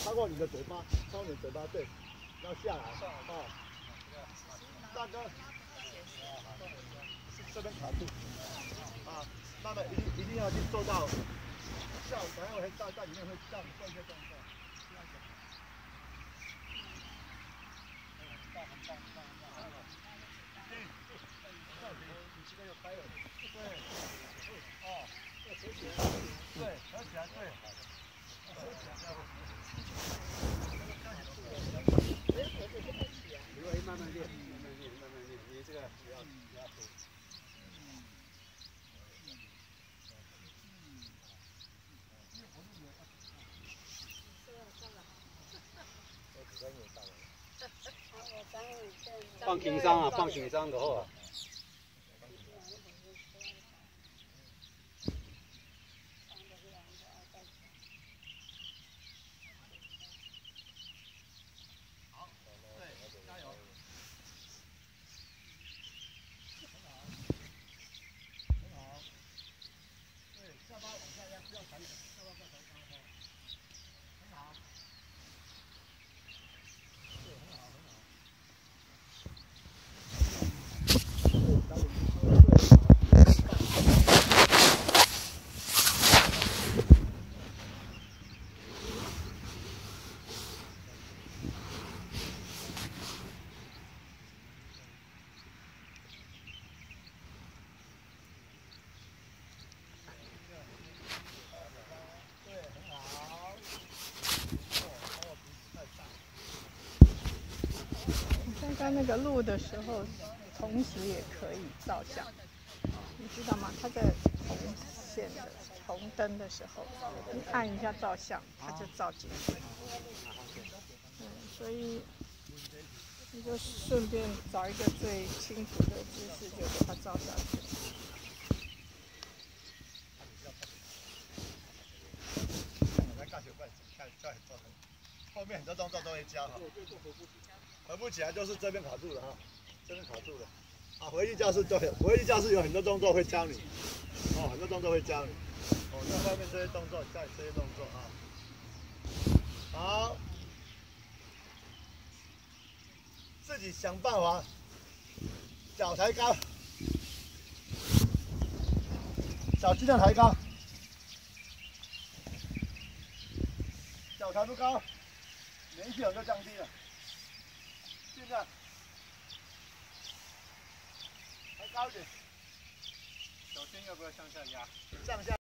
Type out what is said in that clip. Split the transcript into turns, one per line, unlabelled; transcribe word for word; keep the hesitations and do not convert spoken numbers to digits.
超过你的嘴巴，超过你的嘴巴，对，要下来，哦，大哥，这边卡住，啊，慢慢一定一定要去做到，下，等下我会在在里面会这样做一些动作。 对，合起来，对。你可以慢慢练，慢慢练，慢慢练。你这个不要不要推。放轻松啊，放轻松就好啊。
在那个录的时候，同时也可以照相，你知道吗？它在红线的红灯的时候，你按一下照相，它就照进去。嗯，所以你就顺便找一个最清楚的姿势，就给它照下去。
后面很多动作都会教哈。 合不起来就是这边卡住了哈，这边卡住了。啊，回去教室都有，回去教室有很多动作会教你，哦，很多动作会教你。哦，在外面这些动作，在这些动作啊。好，自己想办法，脚抬高，脚尽量抬高，脚抬不高，连续很就降低了。 现在抬高一点，小心要不要向下压？向下。